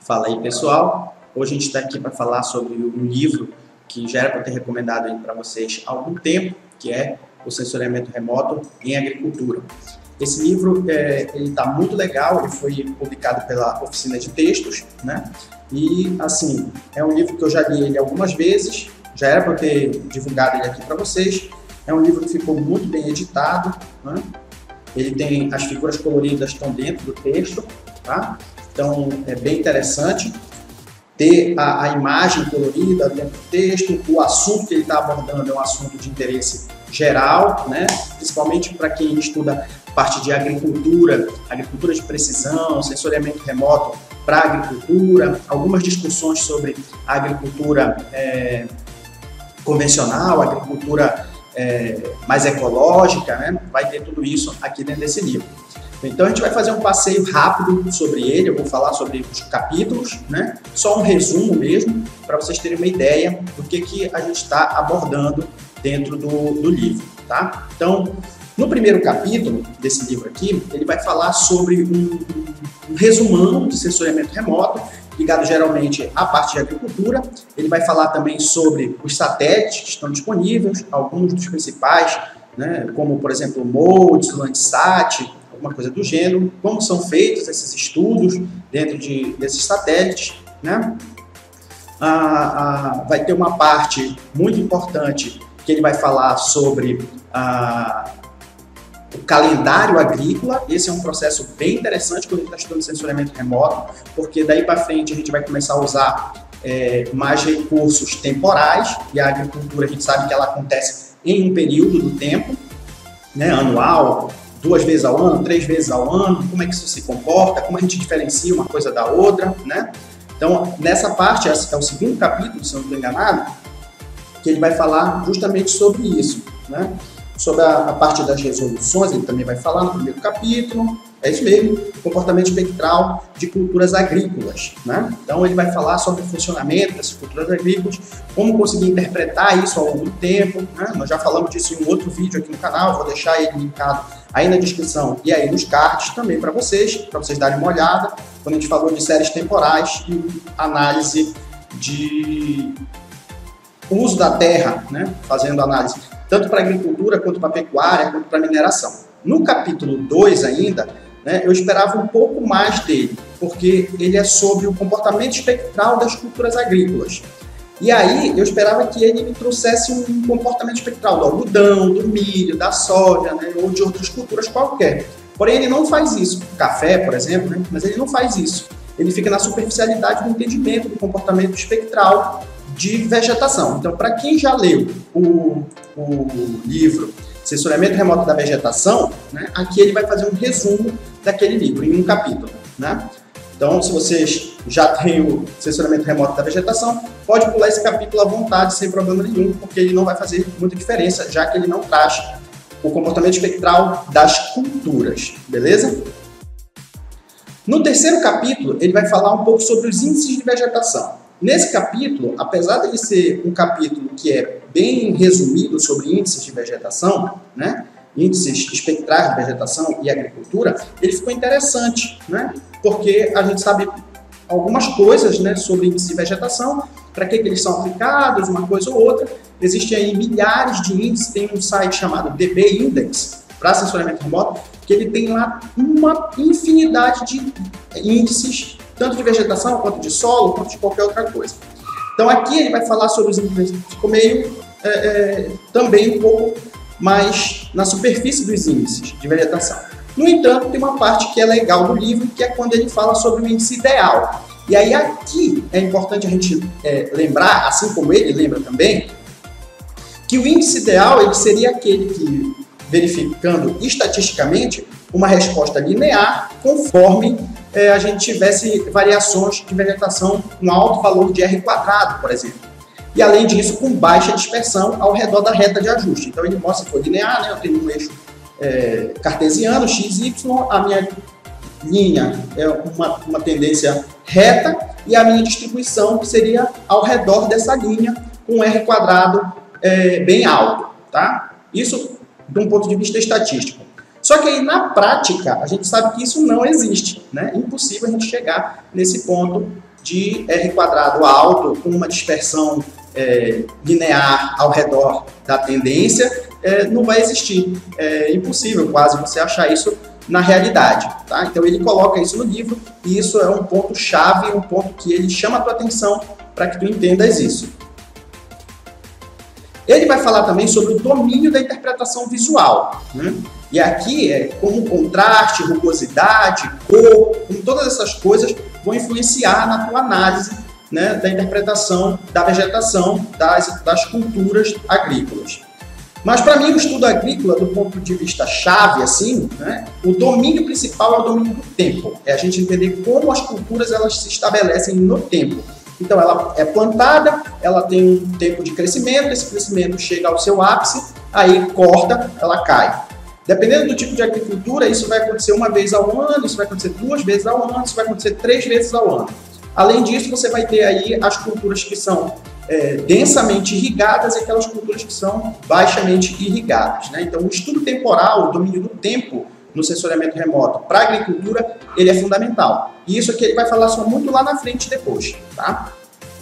Fala aí, pessoal. Hoje a gente está aqui para falar sobre um livro que já era para ter recomendado para vocês há algum tempo, que é o Sensoriamento Remoto em Agricultura. Esse livro ele está muito legal, ele foi publicado pela Oficina de Textos, né? E, assim, é um livro que eu já li ele algumas vezes, já era para eu ter divulgado ele aqui para vocês. É um livro que ficou muito bem editado, né? Ele tem as figuras coloridas estão dentro do texto, tá? Então, é bem interessante ter a imagem colorida dentro do texto. O assunto que ele está abordando é um assunto de interesse geral, né? Principalmente para quem estuda parte de agricultura, agricultura de precisão, sensoriamento remoto para a agricultura, algumas discussões sobre a agricultura convencional, agricultura mais ecológica, né? Vai ter tudo isso aqui dentro desse livro. Então a gente vai fazer um passeio rápido sobre ele, eu vou falar sobre os capítulos, né? Só um resumo mesmo, para vocês terem uma ideia do que a gente está abordando dentro do livro, tá? Então, no primeiro capítulo desse livro aqui, ele vai falar sobre um resumão de sensoriamento remoto, ligado geralmente à parte de agricultura. Ele vai falar também sobre os satélites que estão disponíveis, alguns dos principais, né? Como, por exemplo, o MODES, o Landsat, alguma coisa do gênero, como são feitos esses estudos dentro desses satélites, né? Vai ter uma parte muito importante que ele vai falar sobre o calendário agrícola. Esse é um processo bem interessante quando a gente está estudando sensoriamento remoto, porque daí para frente a gente vai começar a usar mais recursos temporais, e a agricultura a gente sabe que ela acontece em um período do tempo, né, anual, 2 vezes ao ano, 3 vezes ao ano, como é que isso se comporta, como a gente diferencia uma coisa da outra, né? Então, nessa parte, é o segundo capítulo, se eu não estou enganado, que ele vai falar justamente sobre isso, né? Sobre a parte das resoluções, ele também vai falar no primeiro capítulo, é isso mesmo, comportamento espectral de culturas agrícolas, né? Então, ele vai falar sobre o funcionamento dessas culturas agrícolas, como conseguir interpretar isso ao longo do tempo, né? Nós já falamos disso em um outro vídeo aqui no canal, vou deixar ele linkado aí na descrição e aí nos cards também para vocês darem uma olhada, quando a gente falou de séries temporais e análise de uso da terra, né? Fazendo análise tanto para agricultura, quanto para pecuária, quanto para mineração. No capítulo 2 ainda, né, eu esperava um pouco mais dele, porque ele é sobre o comportamento espectral das culturas agrícolas. E aí eu esperava que ele me trouxesse um comportamento espectral do algodão, do milho, da soja, né, ou de outras culturas qualquer. Porém, ele não faz isso. O café, por exemplo, né, mas ele não faz isso. Ele fica na superficialidade do entendimento do comportamento espectral de vegetação. Então, para quem já leu o livro Sensoriamento Remoto da Vegetação, né, aqui ele vai fazer um resumo daquele livro, em um capítulo, né? Então, se vocês já têm o Sensoriamento Remoto da Vegetação, pode pular esse capítulo à vontade, sem problema nenhum, porque ele não vai fazer muita diferença, já que ele não traz o comportamento espectral das culturas, beleza? No terceiro capítulo, ele vai falar um pouco sobre os índices de vegetação. Nesse capítulo, apesar de ele ser um capítulo que é bem resumido sobre índices de vegetação, né, índices espectrais de vegetação e agricultura, ele ficou interessante, né, porque a gente sabe algumas coisas, né, sobre índices de vegetação, para que eles são aplicados, uma coisa ou outra. Existem aí milhares de índices, tem um site chamado DB Index, para sensoriamento remoto, que ele tem lá uma infinidade de índices, tanto de vegetação, quanto de solo, quanto de qualquer outra coisa. Então aqui ele vai falar sobre os índices, ficou meio também um pouco mais na superfície dos índices de vegetação. No entanto, tem uma parte que é legal do livro, que é quando ele fala sobre o índice ideal. E aí aqui é importante a gente lembrar, assim como ele lembra também, que o índice ideal ele seria aquele que, verificando estatisticamente, uma resposta linear conforme a gente tivesse variações de vegetação com alto valor de R², por exemplo. E além disso, com baixa dispersão ao redor da reta de ajuste. Então ele mostra que foi linear, né? Eu tenho um eixo cartesiano, x, y, a minha linha é uma tendência reta e a minha distribuição seria ao redor dessa linha com R² bem alto, tá? Isso de um ponto de vista estatístico. Só que aí, na prática, a gente sabe que isso não existe, né? É impossível a gente chegar nesse ponto de R² alto com uma dispersão linear ao redor da tendência, não vai existir. É impossível quase você achar isso na realidade, tá? Então ele coloca isso no livro e isso é um ponto chave, um ponto que ele chama a tua atenção para que tu entendas isso. Ele vai falar também sobre o domínio da interpretação visual, né? E aqui como contraste, rugosidade, cor, como todas essas coisas vão influenciar na tua análise, né, da interpretação da vegetação das culturas agrícolas. Mas para mim o estudo agrícola, do ponto de vista chave, assim, né, o domínio principal é o domínio do tempo. É a gente entender como as culturas elas se estabelecem no tempo. Então ela é plantada, ela tem um tempo de crescimento, esse crescimento chega ao seu ápice, aí corta, ela cai. Dependendo do tipo de agricultura, isso vai acontecer uma vez ao ano, isso vai acontecer 2 vezes ao ano, isso vai acontecer 3 vezes ao ano. Além disso, você vai ter aí as culturas que são densamente irrigadas e aquelas culturas que são baixamente irrigadas, né? Então, o estudo temporal, o domínio do tempo no sensoriamento remoto para a agricultura, ele é fundamental. E isso aqui ele vai falar só muito lá na frente depois, tá?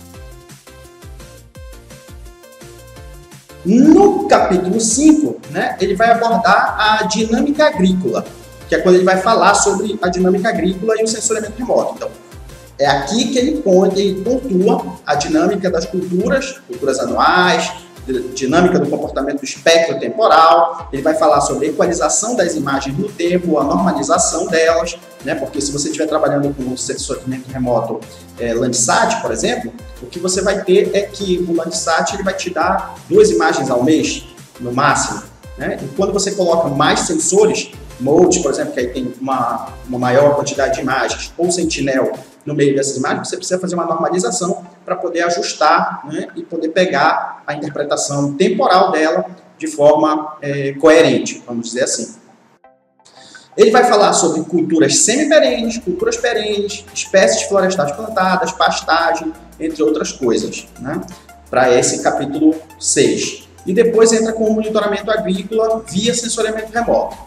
No capítulo 5, né, ele vai abordar a dinâmica agrícola, que é quando ele vai falar sobre a dinâmica agrícola e o sensoriamento remoto. Então, é aqui que ele pontua a dinâmica das culturas anuais, dinâmica do comportamento do espectro temporal. Ele vai falar sobre a equalização das imagens no tempo, a normalização delas, né? Porque se você estiver trabalhando com o sensoriamento remoto Landsat, por exemplo, o que você vai ter é que o Landsat ele vai te dar 2 imagens ao mês, no máximo, né? E quando você coloca mais sensores, Mode, por exemplo, que aí tem uma maior quantidade de imagens, ou Sentinel no meio dessas imagens, você precisa fazer uma normalização para poder ajustar, né, e poder pegar a interpretação temporal dela de forma coerente, vamos dizer assim. Ele vai falar sobre culturas semiperenes, culturas perenes, espécies florestais plantadas, pastagem, entre outras coisas, né, para esse capítulo 6. E depois entra com o monitoramento agrícola via sensoriamento remoto.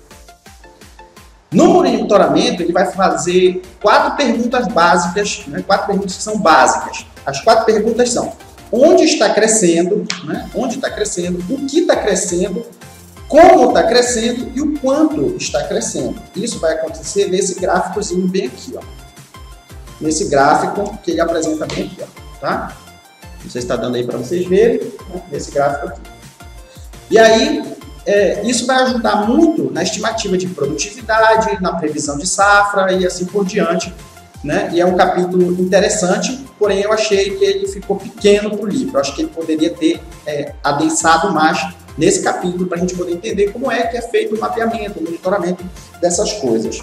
No monitoramento, ele vai fazer 4 perguntas básicas, né? 4 perguntas que são básicas. As 4 perguntas são: onde está crescendo, né? Onde está crescendo, o que está crescendo, como está crescendo e o quanto está crescendo. Isso vai acontecer nesse gráficozinho bem aqui, ó. Nesse gráfico que ele apresenta bem aqui, ó, tá? Não sei se está dando aí para vocês verem, né? Nesse gráfico aqui. E aí, isso vai ajudar muito na estimativa de produtividade, na previsão de safra e assim por diante, né? E é um capítulo interessante, porém eu achei que ele ficou pequeno para o livro. Eu acho que ele poderia ter adensado mais nesse capítulo para a gente poder entender como é que é feito o mapeamento, o monitoramento dessas coisas.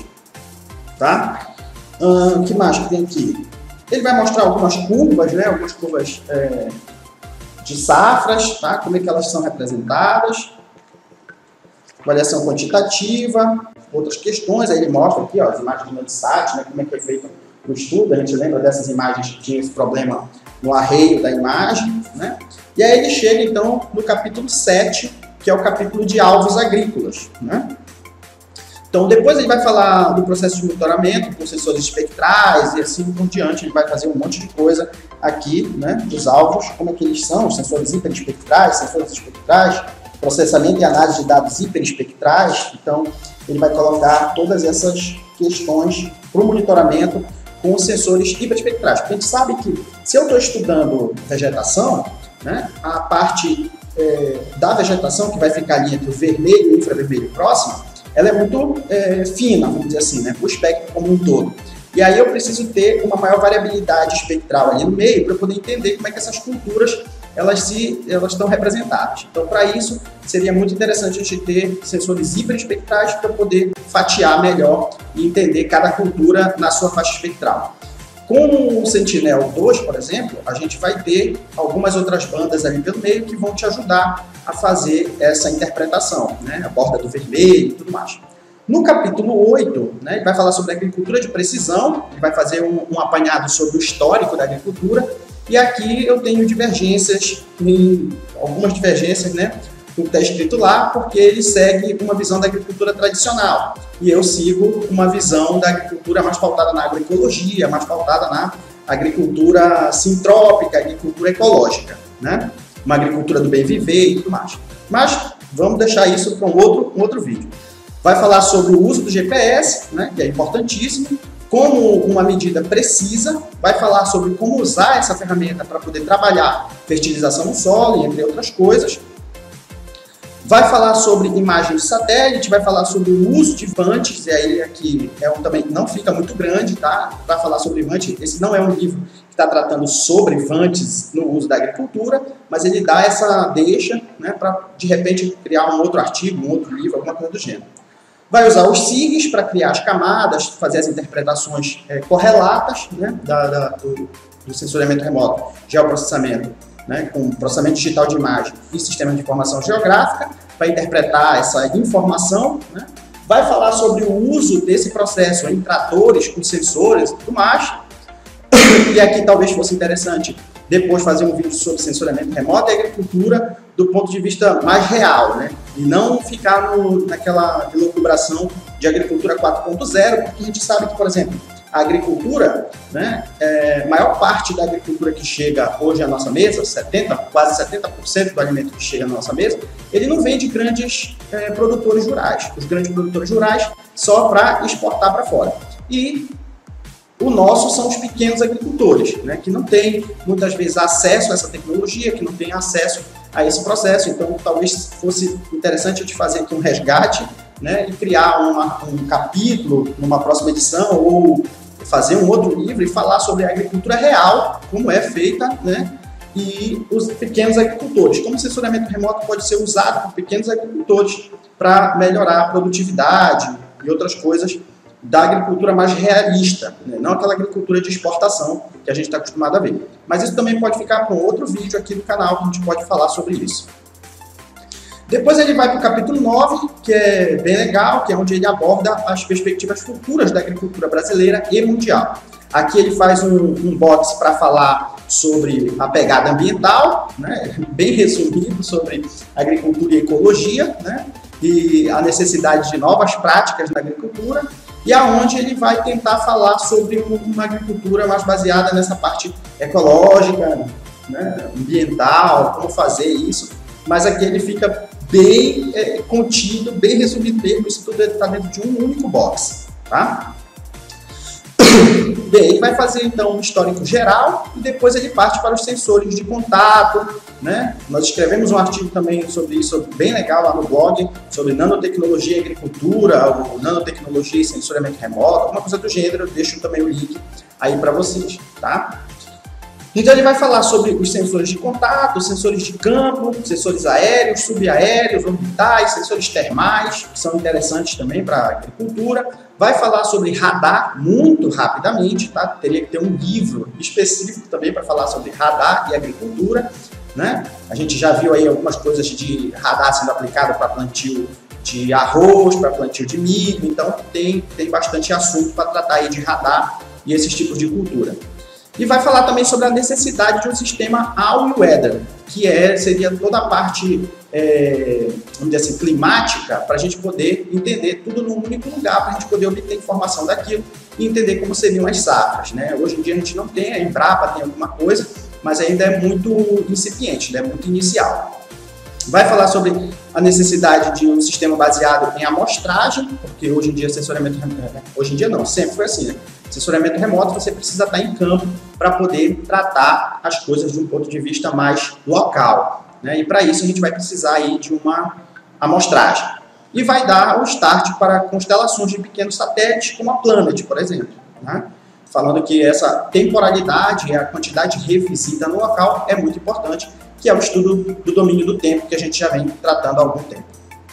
Tá? O que mais que tem aqui? Ele vai mostrar algumas curvas, né? Algumas curvas de safras, tá? Como é que elas são representadas. Avaliação quantitativa, outras questões, aí ele mostra aqui, ó, as imagens do Landsat, né, como é que foi feito o estudo, a gente lembra dessas imagens que tinha esse problema no arreio da imagem, né? E aí ele chega, então, no capítulo 7, que é o capítulo de alvos agrícolas, né? Então, depois ele vai falar do processo de monitoramento com sensores espectrais e assim por diante, ele vai fazer um monte de coisa aqui, né, dos alvos, como é que eles são, os sensores hiperespectrais, sensores espectrais, processamento e análise de dados hiperespectrais. Então, ele vai colocar todas essas questões para o monitoramento com os sensores hiperespectrais. Porque a gente sabe que, se eu estou estudando vegetação, né, a parte da vegetação, que vai ficar ali entre o vermelho e o infravermelho próximo, ela é muito fina, vamos dizer assim, né, o espectro como um todo. E aí eu preciso ter uma maior variabilidade espectral ali no meio para poder entender como é que essas culturas elas estão representadas. Então, para isso, seria muito interessante a gente ter sensores hiperespectrais para poder fatiar melhor e entender cada cultura na sua faixa espectral. Com o Sentinel-2, por exemplo, a gente vai ter algumas outras bandas ali pelo meio que vão te ajudar a fazer essa interpretação, né? A borda do vermelho e tudo mais. No capítulo 8, né, ele vai falar sobre a agricultura de precisão, ele vai fazer um apanhado sobre o histórico da agricultura. E aqui eu tenho divergências, algumas divergências, né, o que está escrito lá, porque ele segue uma visão da agricultura tradicional. E eu sigo uma visão da agricultura mais pautada na agroecologia, mais pautada na agricultura sintrópica, agricultura ecológica, né? Uma agricultura do bem viver e tudo mais. Mas vamos deixar isso para um outro vídeo. Vai falar sobre o uso do GPS, né, que é importantíssimo, como uma medida precisa, vai falar sobre como usar essa ferramenta para poder trabalhar fertilização no solo, entre outras coisas. Vai falar sobre imagem de satélite, vai falar sobre o uso de vantes, e aí aqui também não fica muito grande, tá? Para falar sobre vantes, esse não é um livro que está tratando sobre vantes no uso da agricultura, mas ele dá essa deixa, né, para de repente criar um outro artigo, um outro livro, alguma coisa do gênero. Vai usar os SIGs para criar as camadas, fazer as interpretações correlatas, né, do sensoriamento remoto, geoprocessamento, né, com processamento digital de imagem e sistema de informação geográfica, para interpretar essa informação, né. Vai falar sobre o uso desse processo em tratores com sensores e tudo mais. E aqui talvez fosse interessante depois fazer um vídeo sobre sensoriamento remoto e agricultura do ponto de vista mais real, né? E não ficar naquela elucubração de agricultura 4.0, porque a gente sabe que, por exemplo, a agricultura, né, maior parte da agricultura que chega hoje à nossa mesa, quase 70% do alimento que chega à nossa mesa, ele não vem de grandes produtores rurais. Os grandes produtores rurais só para exportar para fora. E o nosso são os pequenos agricultores, né, que não têm, muitas vezes, acesso a essa tecnologia, que não têm acesso a esse processo. Então, talvez fosse interessante a gente fazer aqui um resgate, né, e criar um capítulo numa próxima edição, ou fazer um outro livro e falar sobre a agricultura real, como é feita, né, e os pequenos agricultores. Como o sensoriamento remoto pode ser usado por pequenos agricultores para melhorar a produtividade e outras coisas da agricultura mais realista, né? Não aquela agricultura de exportação que a gente está acostumado a ver. Mas isso também pode ficar para um outro vídeo aqui no canal, que a gente pode falar sobre isso. Depois ele vai para o capítulo 9, que é bem legal, que é onde ele aborda as perspectivas futuras da agricultura brasileira e mundial. Aqui ele faz um box para falar sobre a pegada ambiental, né? Bem resumido sobre agricultura e ecologia, né? E a necessidade de novas práticas na agricultura, e aonde ele vai tentar falar sobre uma agricultura mais baseada nessa parte ecológica, né, ambiental, como fazer isso, mas aqui ele fica bem contido, bem resumido mesmo, isso tudo está dentro de um único box, tá? Bem, ele vai fazer então um histórico geral e depois ele parte para os sensores de contato, né? Nós escrevemos um artigo também sobre isso, bem legal lá no blog, sobre nanotecnologia e agricultura, ou nanotecnologia e sensoriamento remoto, alguma coisa do gênero. Eu deixo também o link aí para vocês, tá? Então ele vai falar sobre os sensores de contato, sensores de campo, sensores aéreos, subaéreos, orbitais, sensores termais, que são interessantes também para a agricultura. Vai falar sobre radar muito rapidamente, tá? Teria que ter um livro específico também para falar sobre radar e agricultura, né? A gente já viu aí algumas coisas de radar sendo aplicado para plantio de arroz, para plantio de milho, então tem bastante assunto para tratar aí de radar e esses tipos de cultura. E vai falar também sobre a necessidade de um sistema all-weather, que seria toda a parte, vamos dizer assim, climática, para a gente poder entender tudo num único lugar, para a gente poder obter informação daquilo e entender como seriam as safras, né? Hoje em dia a gente não tem, a Embrapa tem alguma coisa, mas ainda é muito incipiente, né? Muito inicial. Vai falar sobre a necessidade de um sistema baseado em amostragem, porque hoje em dia sensoriamento remoto, hoje em dia não, sempre foi assim, né? Sensoriamento remoto você precisa estar em campo para poder tratar as coisas de um ponto de vista mais local, né? E para isso a gente vai precisar aí de uma amostragem. E vai dar o start para constelações de pequenos satélites, como a Planet, por exemplo, né? Falando que essa temporalidade e a quantidade de revisita no local é muito importante, que é o estudo do domínio do tempo, que a gente já vem tratando há algum tempo.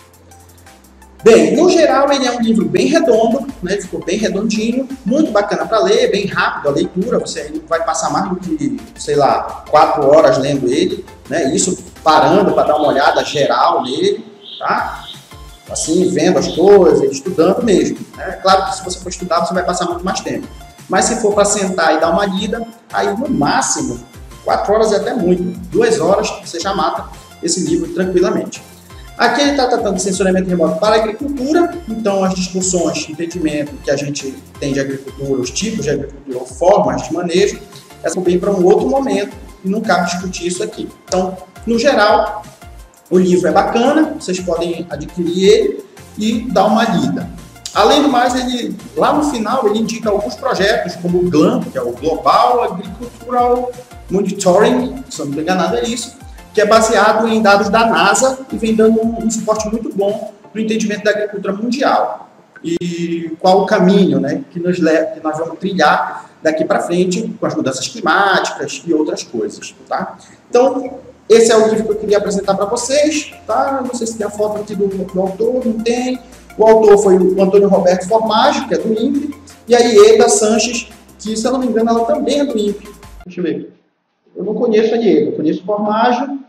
Bem, no geral ele é um livro bem redondo, né? Ele ficou bem redondinho, muito bacana para ler, bem rápido a leitura, você não vai passar mais do que, sei lá, 4 horas lendo ele, né? Isso parando para dar uma olhada geral nele, tá? Assim, vendo as coisas, estudando mesmo, né? Claro que se você for estudar, você vai passar muito mais tempo. Mas se for para sentar e dar uma lida, aí no máximo 4 horas é até muito, 2 horas você já mata esse livro tranquilamente. Aqui ele está tratando de sensoriamento remoto para a agricultura, então as discussões, entendimento que a gente tem de agricultura, os tipos de agricultura ou formas de manejo, essa vem para um outro momento e não cabe discutir isso aqui. Então, no geral, o livro é bacana, vocês podem adquirir ele e dar uma lida. Além do mais, ele, lá no final, ele indica alguns projetos, como o GLAM, que é o Global Agricultural Monitoring, se eu não estou enganado é isso, que é baseado em dados da NASA e vem dando um suporte muito bom para o entendimento da agricultura mundial. E qual o caminho, né, que nós vamos trilhar daqui para frente com as mudanças climáticas e outras coisas. Tá? Então, esse é o livro que eu queria apresentar para vocês. Tá? Não sei se tem a foto aqui do autor, não tem. O autor foi o Antônio Roberto Formaggio, que é do INPE, e a Ieda Sanches, que, se eu não me engano, ela também é do INPE. Deixa eu ver. Eu não conheço a Ieda, eu conheço o Formaggio.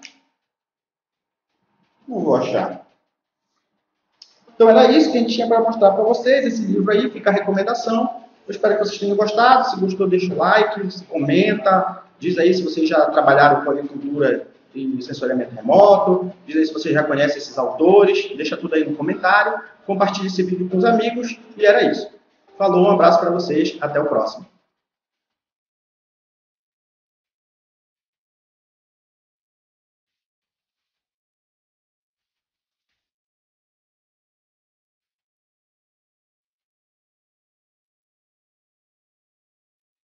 Não vou achar. Então, era isso que a gente tinha para mostrar para vocês. Esse livro aí, fica a recomendação. Eu espero que vocês tenham gostado. Se gostou, deixa o like, comenta. Diz aí se vocês já trabalharam com agricultura e sensoriamento remoto. Diz aí se vocês já conhecem esses autores. Deixa tudo aí no comentário. Compartilhe esse vídeo com os amigos. E era isso. Falou, um abraço para vocês. Até o próximo.